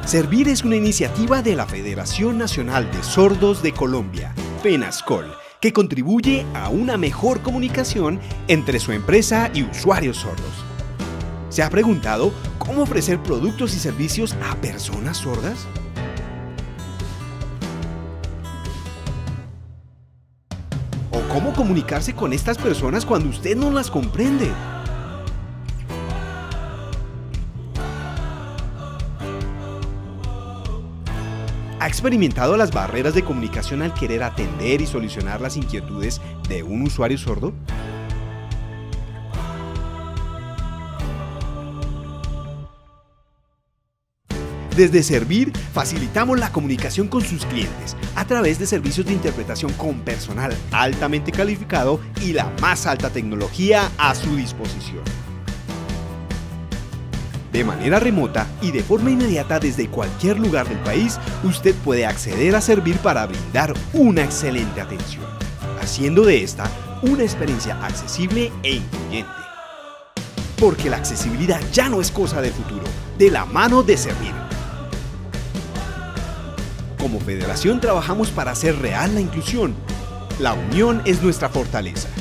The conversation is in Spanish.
Servir es una iniciativa de la Federación Nacional de Sordos de Colombia, FENASCOL, que contribuye a una mejor comunicación entre su empresa y usuarios sordos. ¿Se ha preguntado cómo ofrecer productos y servicios a personas sordas? ¿O cómo comunicarse con estas personas cuando usted no las comprende? ¿Ha experimentado las barreras de comunicación al querer atender y solucionar las inquietudes de un usuario sordo? Desde Servir, facilitamos la comunicación con sus clientes a través de servicios de interpretación con personal altamente calificado y la más alta tecnología a su disposición. De manera remota y de forma inmediata desde cualquier lugar del país, usted puede acceder a Servir para brindar una excelente atención, haciendo de esta una experiencia accesible e incluyente. Porque la accesibilidad ya no es cosa del futuro, de la mano de Servir. Como federación trabajamos para hacer real la inclusión. La unión es nuestra fortaleza.